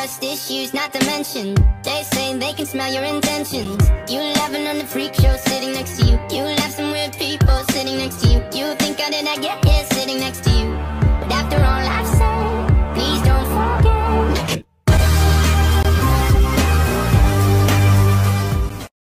trust issues, not to mention they say they can smell your intentions. You laughing on the freak show sitting next to you. You laugh some weird people sitting next to you. You think how did I get here sitting next to you?